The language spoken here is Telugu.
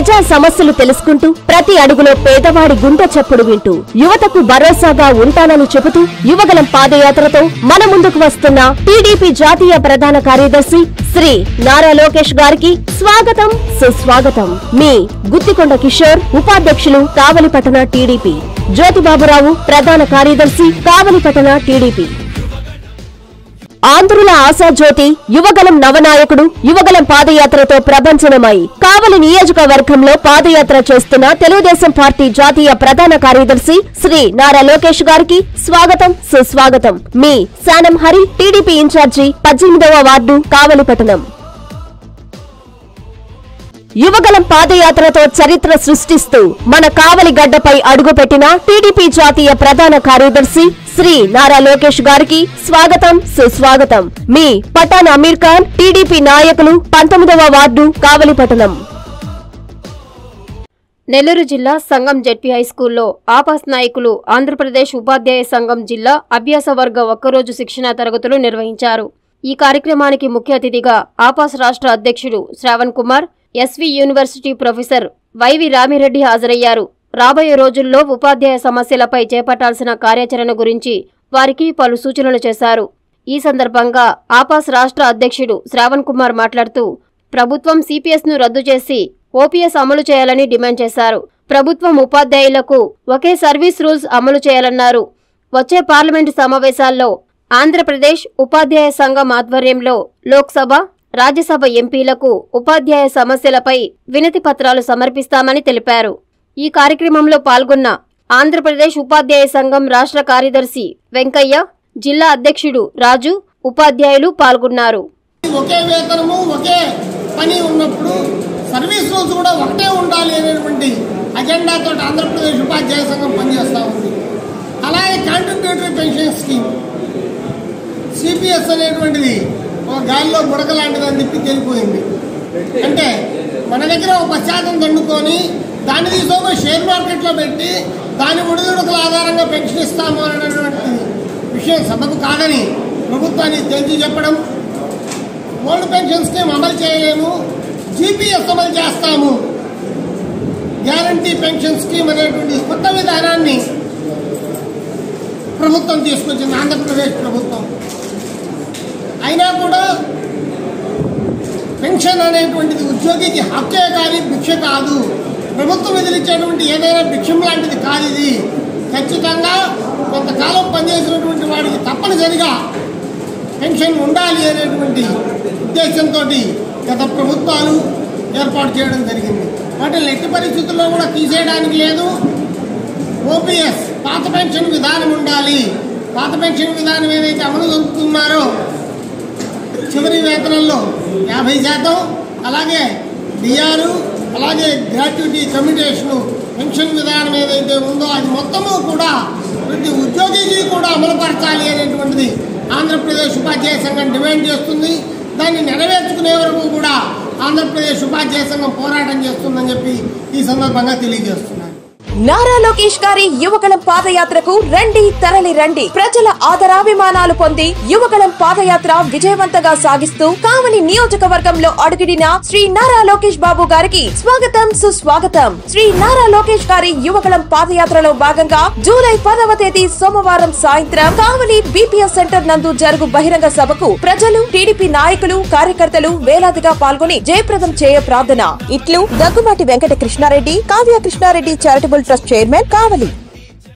ప్రజా సమస్యలు తెలుసుకుంటూ ప్రతి అడుగులో పేదవాడి గుండె చప్పుడు వింటూ యువతకు భరోసాగా ఉంటానని చెబుతూ యువగలం పాదయాత్రతో మన ముందుకు వస్తున్న టీడీపీ జాతీయ ప్రధాన కార్యదర్శి శ్రీ నారా లోకేష్ గారికి స్వాగతం సుస్వాగతం. మీ గుత్తికొండ కిషోర్, ఉపాధ్యక్షులు కావలిపట్టణ టీడీపీ, జ్యోతిబాబురావు ప్రధాన కార్యదర్శి కావలిపట్టణ టీడీపీ. ఆంధ్రుల ఆశాజ్యోతి యువగలం నవనాయకుడు యువగలం పాదయాత్రతో ప్రభంజనమై కావలి నియోజకవర్గంలో పాదయాత్ర చేస్తున్న తెలుగుదేశం పార్టీ జాతీయ ప్రధాన కార్యదర్శి శ్రీ నారా లోకేష్ గారికి స్వాగతం సుస్వాగతం. మీ శానం హరి, టీడీపీ ఇన్ఛార్జి 18వ వార్డు కావలిపట్టణం. యువగలం పాదయాత్రతో చరిత్ర సృష్టిస్తూ మన కావలి గడ్డపై అడుగుపెట్టిన టీడీపీ జాతీయ ప్రధాన కార్యదర్శి శ్రీ నారా లోకేష్ గారికి స్వాగతం సుస్వాగతం. మీ పఠాన్ అమీర్ ఖాన్, టీడీపీ నాయకులు 19వ వార్డు కావలిపట్టణం. నెల్లూరు జిల్లా సంగం జెడ్పీ హైస్కూల్లో ఆపాస్ నాయకులు ఆంధ్రప్రదేశ్ ఉపాధ్యాయ సంఘం జిల్లా అభ్యాస వర్గ ఒక్కరోజు శిక్షణా తరగతులు నిర్వహించారు. ఈ కార్యక్రమానికి ముఖ్య అతిథిగా ఆపాస్ రాష్ట్ర అధ్యక్షుడు Shravan Kumar, SV university professor YV Ramireddy హాజరయ్యారు. రాబోయే రోజుల్లో ఉపాధ్యాయ సమస్యలపై చేపట్టాల్సిన కార్యాచరణ గురించి వారికి పలు సూచనలు చేశారు. ఈ సందర్భంగా ఆపాస్ రాష్ట్ర అధ్యక్షుడు శ్రావణ్ కుమార్ మాట్లాడుతూ ప్రభుత్వం సిపిఎస్ను రద్దు చేసి ఓపీఎస్ అమలు చేయాలని డిమాండ్ చేశారు. ప్రభుత్వం ఉపాధ్యాయులకు ఒకే సర్వీస్ రూల్స్ అమలు చేయాలన్నారు. వచ్చే పార్లమెంటు సమావేశాల్లో ఆంధ్రప్రదేశ్ ఉపాధ్యాయ సంఘం ఆధ్వర్యంలో లోక్సభ, రాజ్యసభ ఎంపీలకు ఉపాధ్యాయ సమస్యలపై వినతి పత్రాలు సమర్పిస్తామని తెలిపారు. ఈ కార్యక్రమంలో పాల్గొన్న ఆంధ్రప్రదేశ్ ఉపాధ్యాయ సంఘం రాష్ట్ర కార్యదర్శి వెంకయ్య, జిల్లా అధ్యక్షుడు రాజు, ఉపాధ్యాయులు పాల్గొన్నారు. ఒకే వేతనము, ఒకే పని ఉన్నప్పుడు సర్వీస్ రూల్స్ కూడా ఒకటే ఉండాలి అనేటువంటి అజెండాతో ఆంధ్రప్రదేశ్ ఉపాధ్యాయ సంఘం పనిచేస్తూ ఉంది. అలాగే కాంట్రిబ్యూటరీ పెన్షన్ స్కీమ్, సిపిఎస్ అనేటువంటిది ఒక గాలిలో బుడక లాంటిదని చెప్పి తెలిపోయింది. అంటే మన దగ్గర ఒక 10% దండుకొని దాన్ని తీసుకొని షేర్ మార్కెట్లో పెట్టి దాని ఒడిదుడుకుల ఆధారంగా పెన్షన్ ఇస్తాము అనేటువంటి విషయం సబబు కాదని ప్రభుత్వానికి తెలిసి చెప్పడం, ఓల్డ్ పెన్షన్ స్కీమ్ అమలు చేయలేము, జీపీఎస్ అమలు చేస్తాము, గ్యారంటీ పెన్షన్ స్కీమ్ అనేటువంటి కొత్త విధానాన్ని ప్రభుత్వం తీసుకొచ్చింది, ఆంధ్రప్రదేశ్ ప్రభుత్వం. అయినా కూడా పెన్షన్ అనేటువంటిది ఉద్యోగికి హక్కే కానీ భిక్ష కాదు. ప్రభుత్వం ఎదిరించేటువంటి ఏదైనా భిక్షం లాంటిది కాదు. ఇది ఖచ్చితంగా కొంతకాలం పనిచేసినటువంటి వాడికి తప్పనిసరిగా పెన్షన్ ఉండాలి అనేటువంటి ఉద్దేశంతో గత ప్రభుత్వాలు ఏర్పాటు చేయడం జరిగింది. వాటిని ఎట్టి పరిస్థితుల్లో కూడా తీసేయడానికి లేదు. ఓపీఎస్ పాత పెన్షన్ విధానం ఉండాలి. పాత పెన్షన్ విధానం ఏదైతే అమలు జరుపుతున్నారో చివరి వేతనంలో 50%, అలాగే డిఆర్, అలాగే గ్రాట్యుటీ కమ్యూటేషన్ పెన్షన్ విధానం ఏదైతే ఉందో అది మొత్తము కూడా ప్రతి ఉద్యోగికి కూడా అమలుపరచాలి అనేటువంటిది ఆంధ్రప్రదేశ్ ఉపాధ్యాయ సంఘం డిమాండ్ చేస్తుంది. దాన్ని నెరవేర్చుకునే వరకు కూడా ఆంధ్రప్రదేశ్ ఉపాధ్యాయ సంఘం పోరాటం చేస్తుందని చెప్పి ఈ సందర్భంగా తెలియజేస్తున్నాను. నారా లోకేష్ గారి యువగలం పాదయాత్రకు రండి, తరలి రండి. ప్రజల ఆదరాభిమానాలు పొంది యువగలం పాదయాత్ర విజయవంతంగా సాగిస్తూ కావలి నియోజకవర్గంలో అడుగుడిన శ్రీ నారా లోకేష్ బాబు గారికి స్వాగతం సుస్వాగతం. శ్రీ నారా లోకేష్ గారి యువగలం పాదయాత్రలో భాగంగా జూలై 10వ తేదీ సోమవారం సాయంత్రం కావలి బీపీఎస్ సెంటర్ నందు జరుగు బహిరంగ సభకు ప్రజలు, టీడీపీ నాయకులు, కార్యకర్తలు వేలాదిగా పాల్గొని జయప్రదం చేయ ప్రార్థన. ఇట్లు Daggumati Venkata Krishnareddy, Kavya Krishnareddy charitable trust chairman, కావలి.